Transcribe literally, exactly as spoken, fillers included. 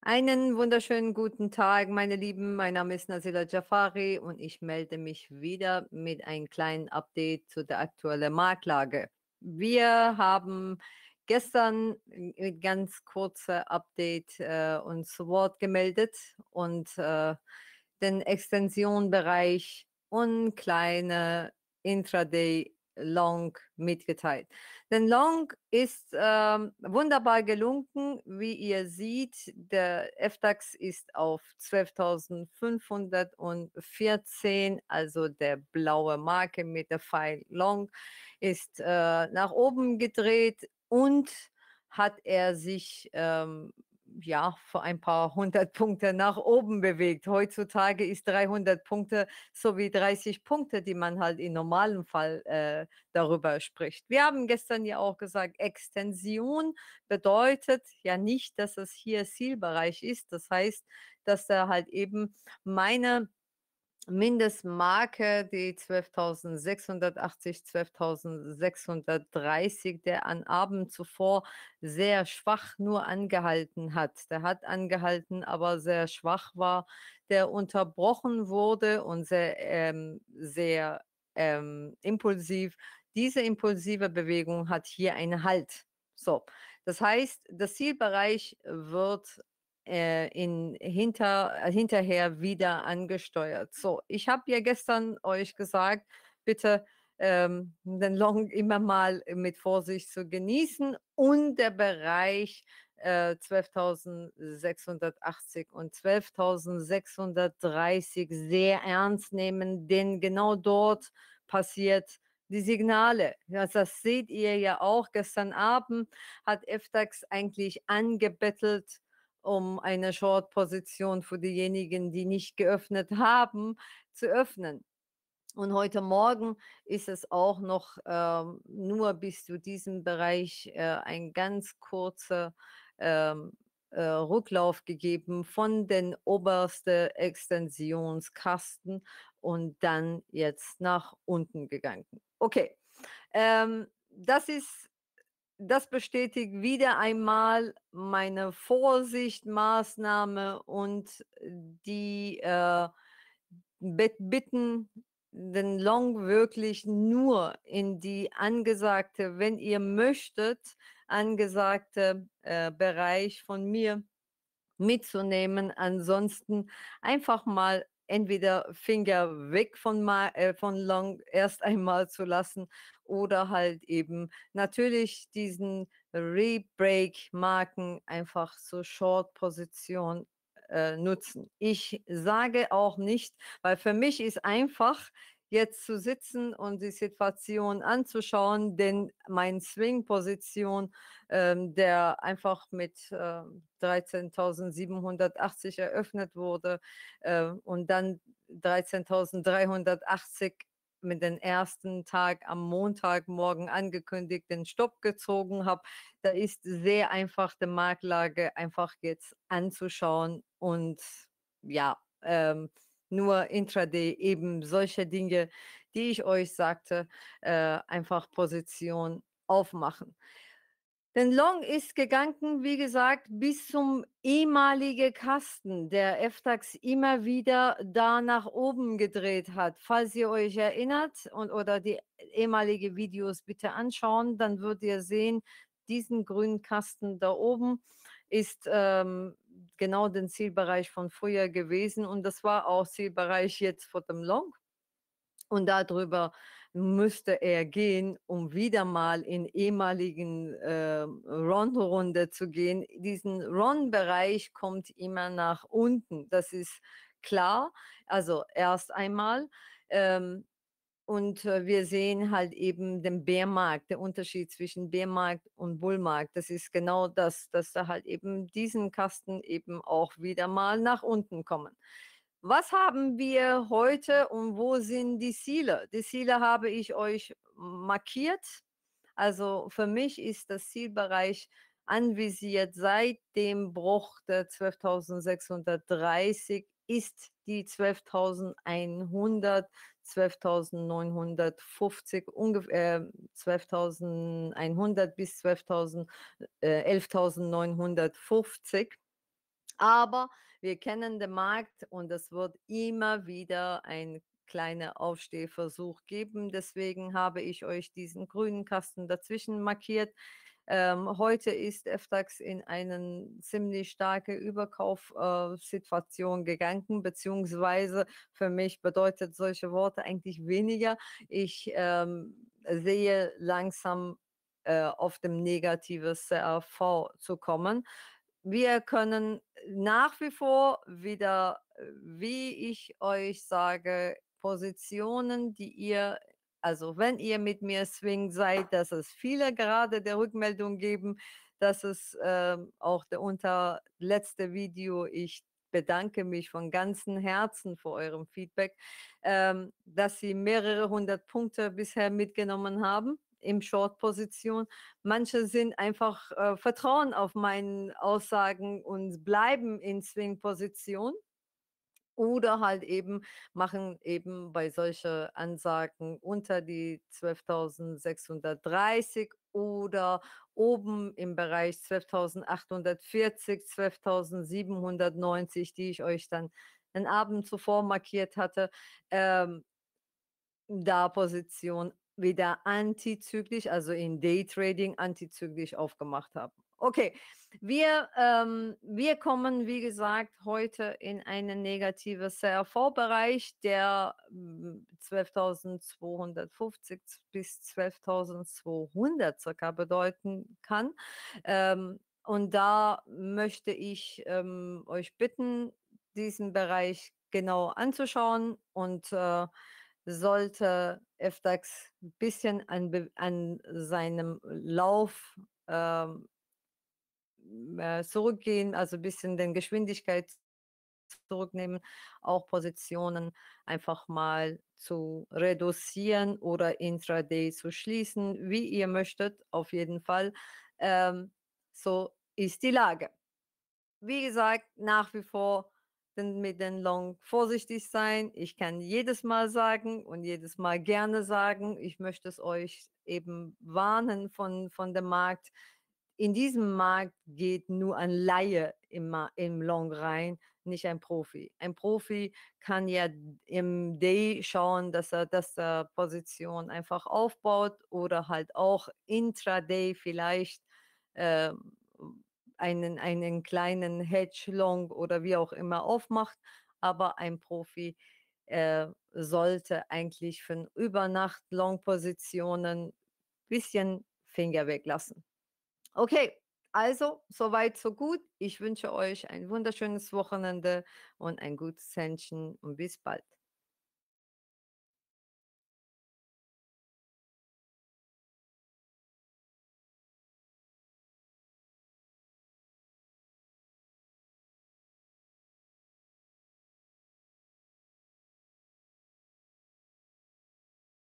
Einen wunderschönen guten Tag, meine Lieben. Mein Name ist Nazila Jafari und ich melde mich wieder mit einem kleinen Update zu der aktuellen Marktlage. Wir haben gestern ein ganz kurzer Update äh, uns zu Wort gemeldet und äh, den Extensionbereich und kleine Intraday Long mitgeteilt. Denn Long ist ähm, wunderbar gelungen. Wie ihr seht, der F DAX ist auf zwölftausendfünfhundertvierzehn, also der blaue Marke mit der Pfeil Long, ist äh, nach oben gedreht und hat er sich ähm, ja, für ein paar hundert Punkte nach oben bewegt. Heutzutage ist dreihundert Punkte sowie dreißig Punkte, die man halt im normalen Fall äh, darüber spricht. Wir haben gestern ja auch gesagt, Extension bedeutet ja nicht, dass es hier Zielbereich ist. Das heißt, dass da halt eben meine Mindestmarke, die zwölftausendsechshundertachtzig, zwölftausendsechshundertdreißig, der an Abend zuvor sehr schwach nur angehalten hat. Der hat angehalten, aber sehr schwach war, der unterbrochen wurde und sehr, ähm, sehr ähm, impulsiv. Diese impulsive Bewegung hat hier einen Halt. So, das heißt, der Zielbereich wird äh, in hinter, äh, hinterher wieder angesteuert. So, ich habe ja gestern euch gesagt, bitte ähm, den Long immer mal mit Vorsicht zu genießen und der Bereich äh, zwölftausendsechshundertachtzig und zwölftausendsechshundertdreißig sehr ernst nehmen, denn genau dort passiert die Signale. Ja, das seht ihr ja auch. Gestern Abend hat F DAX eigentlich angebettelt, um eine Short-Position für diejenigen, die nicht geöffnet haben, zu öffnen. Und heute Morgen ist es auch noch ähm, nur bis zu diesem Bereich äh, ein ganz kurzer ähm, äh, Rücklauf gegeben von den obersten Extensionskasten und dann jetzt nach unten gegangen. Okay, ähm, das ist das bestätigt wieder einmal meine Vorsichtmaßnahme und die äh, bitten, den Long wirklich nur in die angesagte, wenn ihr möchtet, angesagte äh, Bereich von mir mitzunehmen. Ansonsten einfach mal entweder Finger weg von, äh, von Long erst einmal zu lassen oder halt eben natürlich diesen Rebreak-Marken einfach zur Short-Position äh, nutzen. Ich sage auch nicht, weil für mich ist einfach jetzt zu sitzen und die Situation anzuschauen, denn meine Swing-Position, ähm, der einfach mit äh, dreizehntausendsiebenhundertachtzig eröffnet wurde äh, und dann dreizehntausenddreihundertachtzig mit dem ersten Tag am Montagmorgen angekündigt, den Stopp gezogen habe. Da ist sehr einfach die Marktlage einfach jetzt anzuschauen und ja, ähm, nur intraday eben solche Dinge, die ich euch sagte, äh, einfach Position aufmachen. Denn Long ist gegangen, wie gesagt, bis zum ehemaligen Kasten, der F DAX immer wieder da nach oben gedreht hat. Falls ihr euch erinnert und oder die ehemaligen Videos bitte anschauen, dann würdet ihr sehen, diesen grünen Kasten da oben ist ähm, genau den Zielbereich von früher gewesen und das war auch Zielbereich jetzt vor dem Long. Und darüber müsste er gehen, um wieder mal in ehemaligen äh, Ron-Runde zu gehen. Diesen Ron-Bereich kommt immer nach unten. Das ist klar. Also erst einmal. Ähm, und äh, wir sehen halt eben den Bärmarkt, der Unterschied zwischen Bärmarkt und Bullmarkt. Das ist genau das, dass da halt eben diesen Kasten eben auch wieder mal nach unten kommen. Was haben wir heute und wo sind die Ziele? Die Ziele habe ich euch markiert. Also für mich ist das Zielbereich anvisiert seit dem Bruch der zwölftausendsechshundertdreißig ist die zwölftausendeinhundert, zwölftausendneunhundertfünfzig, ungefähr äh, zwölftausendeinhundert bis zwölftausend, äh, elftausendneunhundertfünfzig. Aber wir kennen den Markt und es wird immer wieder ein kleiner Aufstehversuch geben. Deswegen habe ich euch diesen grünen Kasten dazwischen markiert. Ähm, heute ist F DAX in einen ziemlich starke Überkaufsituation äh, Situation gegangen, beziehungsweise für mich bedeutet solche Worte eigentlich weniger. Ich ähm, sehe langsam äh, auf dem negatives C R V zu kommen. Wir können nach wie vor wieder, äh, wie ich euch sage, Positionen, die ihr also wenn ihr mit mir Swing seid, dass es viele gerade der Rückmeldung geben, dass es ähm, auch der unter letzte Video, ich bedanke mich von ganzem Herzen für eurem Feedback, ähm, dass sie mehrere hundert Punkte bisher mitgenommen haben im Short-Position. Manche sind einfach äh, vertrauen auf meinen Aussagen und bleiben in Swing-Position oder halt eben machen eben bei solche Ansagen unter die zwölftausendsechshundertdreißig oder oben im Bereich zwölftausendachthundertvierzig, zwölftausendsiebenhundertneunzig, die ich euch dann den Abend zuvor markiert hatte, ähm, da Position wieder antizyklisch, also in Daytrading antizyklisch aufgemacht haben. Okay, wir, ähm, wir kommen, wie gesagt, heute in einen negativen C R V-Bereich, der mm, zwölftausendzweihundertfünfzig bis zwölftausendzweihundert circa bedeuten kann. Ähm, und da möchte ich ähm, euch bitten, diesen Bereich genau anzuschauen und äh, sollte F DAX ein bisschen an, Be- an seinem Lauf ähm, äh, zurückgehen, also ein bisschen den Geschwindigkeit zurücknehmen, auch Positionen einfach mal zu reduzieren oder intraday zu schließen, wie ihr möchtet, auf jeden Fall. Ähm, so ist die Lage. Wie gesagt, nach wie vor den mit den Long vorsichtig sein. Ich kann jedes Mal sagen und jedes Mal gerne sagen, ich möchte es euch eben warnen von von dem Markt. In diesem Markt geht nur ein Laie im Ma im Long rein, nicht ein Profi. Ein Profi kann ja im Day schauen, dass er dass er Position einfach aufbaut oder halt auch intraday vielleicht, ähm einen einen kleinen Hedge Long oder wie auch immer aufmacht, aber ein Profi, äh, sollte eigentlich von über Nacht Long-Positionen bisschen Finger weglassen. Okay, also soweit so gut. Ich wünsche euch ein wunderschönes Wochenende und ein gutes Händchen und bis bald.